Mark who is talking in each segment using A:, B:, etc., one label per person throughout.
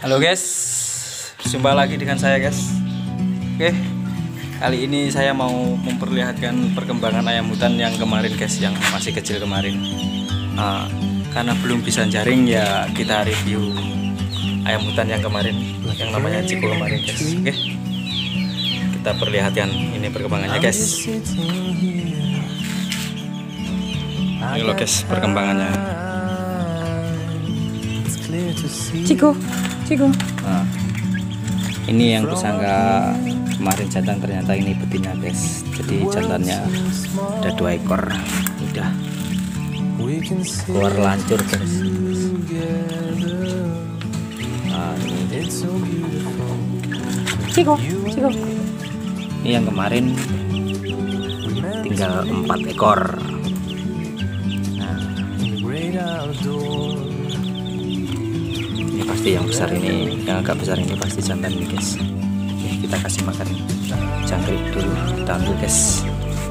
A: Halo guys, berjumpa lagi dengan saya guys. Oke, kali ini saya mau memperlihatkan perkembangan ayam hutan yang kemarin guys, yang masih kecil kemarin. Karena belum bisa jaring ya, kita review ayam hutan yang kemarin, yang namanya Ciko kemarin guys. Oke, kita perlihatkan ini perkembangannya guys. Ini loh guys perkembangannya.
B: Ciko.
A: Nah, ini yang kusangka kemarin jantan, ternyata ini betina guys. Jadi jantannya ada 2 ekor, udah keluar lancur guys. Nah,
B: Ciko.
A: ini yang kemarin tinggal 4 ekor. Nah, ini pasti yang besar ini, yang agak besar ini pasti jantan nih guys. Oke, kita kasih makan jangkrik dulu, kita ambil guys.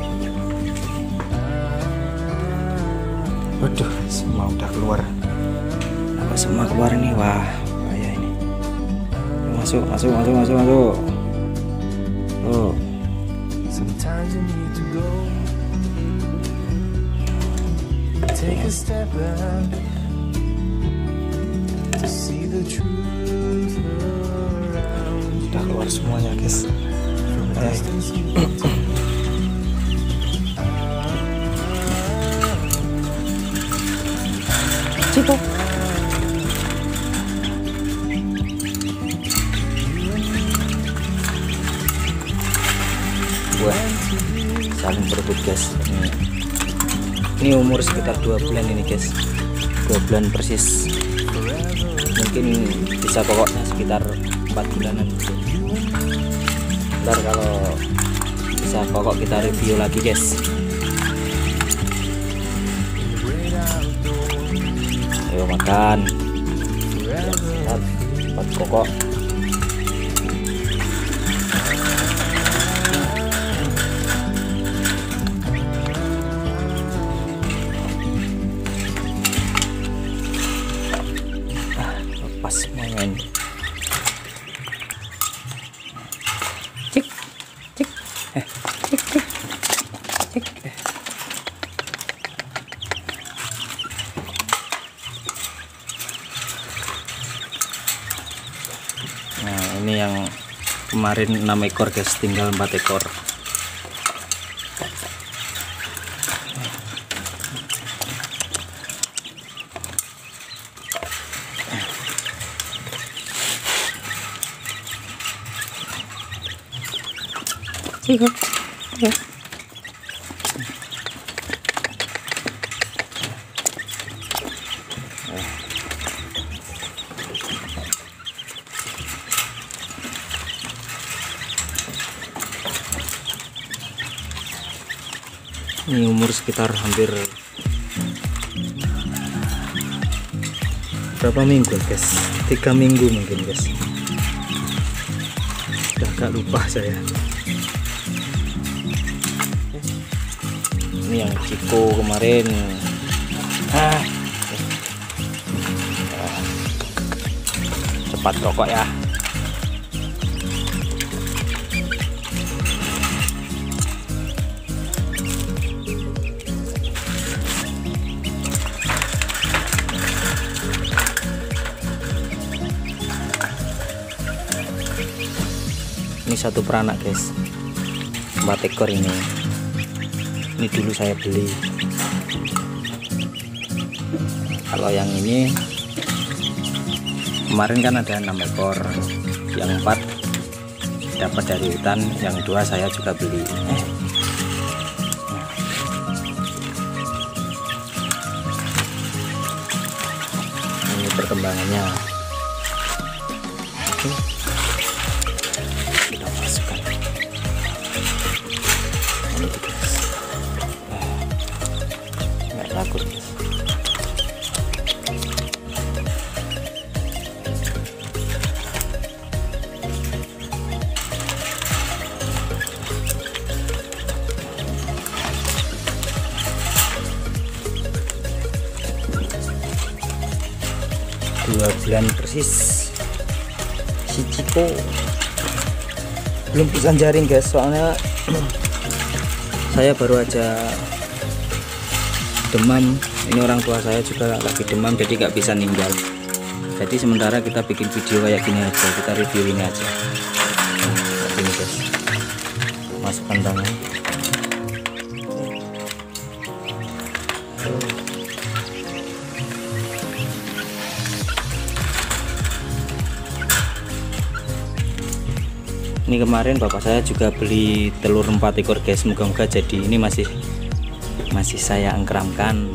A: Waduh, semua udah keluar. Apa semua keluar ini? Wah, bahaya ini. Masuk. Oh. Udah keluar semuanya guys.
B: Ciko.
A: Buat saling berebut guys. Ini umur sekitar 2 bulan ini guys, 2 bulan persis. Mungkin bisa pokoknya sekitar 4 bulanan gitu. Ntar kalau bisa pokok kita review lagi guys. Ayo makan. Cepat pokok. Lepas semuanya ini.
B: Cik.
A: Nah, ini yang kemarin 6 ekor guys, tinggal 4 ekor.
B: Ciko. Ya.
A: Ini umur sekitar hampir berapa minggu guys? 3 minggu mungkin guys. Udah agak lupa saya. Ini yang Ciko kemarin. Cepat rokok ya. Ini satu peranak guys, 4 ekor ini. Ini dulu saya beli. Kalau yang ini kemarin kan ada 6 ekor, yang 4 dapat dari hutan, yang 2 saya juga beli. Ini perkembangannya. Oke. Kita masukkan. Ini guys. Nggak takut guys. Dua bulan persis. si Ciko belum bisa jaring guys, soalnya saya baru aja demam. Ini orang tua saya juga lagi demam, jadi nggak bisa ninggal. Jadi sementara kita bikin video kayak gini aja, kita review ini aja. Nah, ini guys, masukkan tangan. Ini kemarin bapak saya juga beli telur 4 ekor guys, moga-moga jadi. Ini masih saya engkeramkan.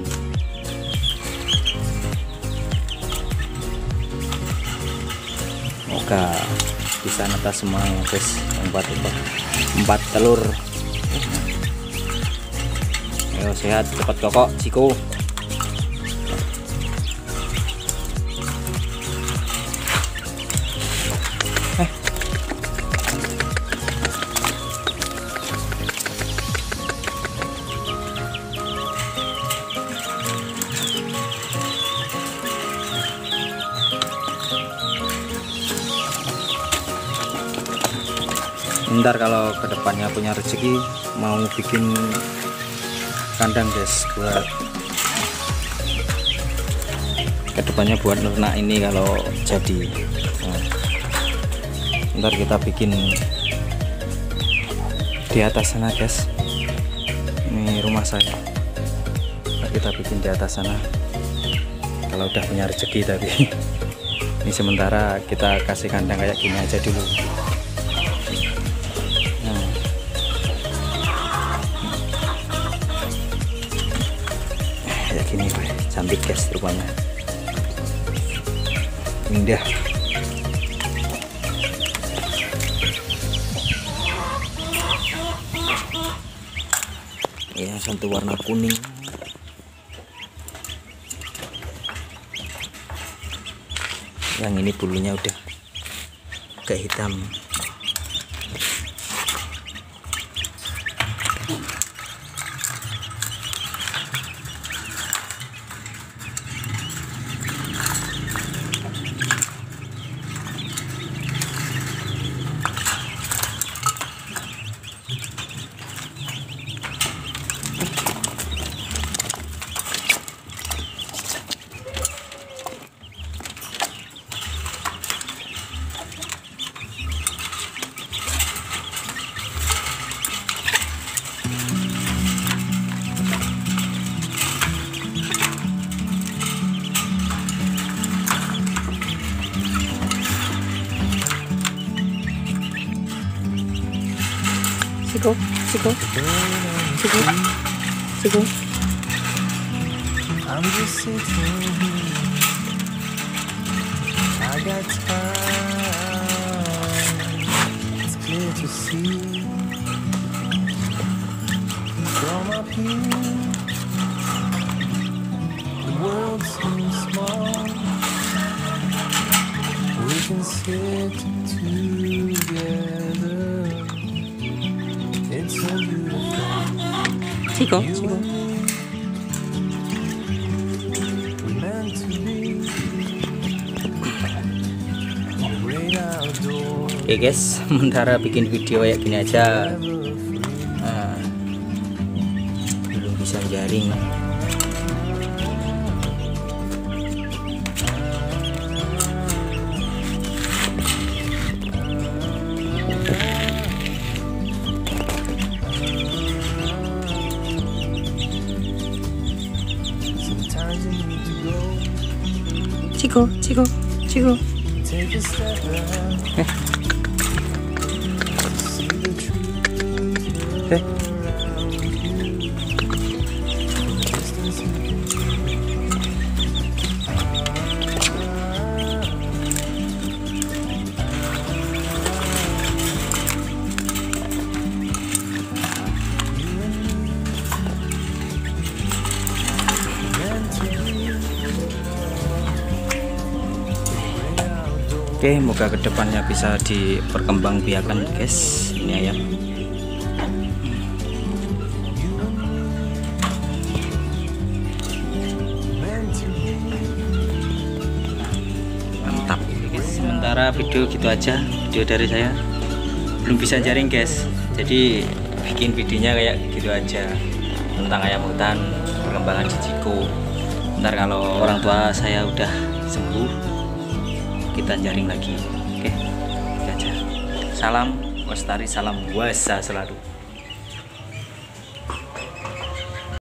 A: Moga bisa netas semuanya guys, 4 ekor 4 telur. Ayo sehat, cepat kokok Ciko. Ntar kalau kedepannya punya rezeki mau bikin kandang guys, buat kedepannya buat ternak ini kalau jadi. Nah, ntar kita bikin di atas sana guys, ini rumah saya. Ntar kita bikin di atas sana kalau udah punya rezeki. Tapi ini sementara kita kasih kandang kayak gini aja dulu. Kayak gini cantik guys rupanya, indah. Ya, satu warna kuning. Yang ini bulunya udah agak hitam.
B: Ciko, Ciko, Ciko, Ciko.
C: I'm just sitting here. I got time. It's clear to see from up here. The world seems small. We can sit together. It's so beautiful.
B: Ciko, Ciko.
C: Meant to be the great outdoors.
A: Oke guys, sementara bikin video kayak gini aja. Nah, belum bisa jaring.
C: Sometimes you need to go
B: Ciko, Ciko, Ciko.
C: take a step back. See the truth
A: Eh,
C: around you. Distance you
A: Oke, moga kedepannya bisa diperkembangbiakan guys ini ayam. Mantap ini guys. sementara video gitu aja, video dari saya. Belum bisa jaring guys, jadi bikin videonya kayak gitu aja tentang ayam hutan, perkembangan di Ciko. Ntar kalau orang tua saya udah sembuh, kita jaring lagi. Oke, gitu aja. Salam Lestari, salam Wasa selalu.